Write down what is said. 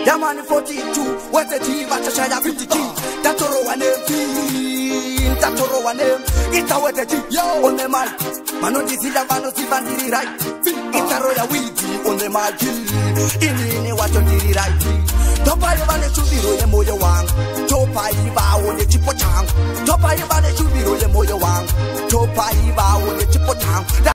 Yamani 42, where's the G, Batashaya 50G, Tatoro one name, Tatoro one name, it's our G, on the mic, Manoti Silvano Sivandi right, it's a royal weedy on the mic, in what you did right. Topa Yabane Chubiro Yamoya Wang, Topa Iba on the Chipotang, Topa Yabane Chubiro Yamoya Wang, Topa Iba on the Chipotang.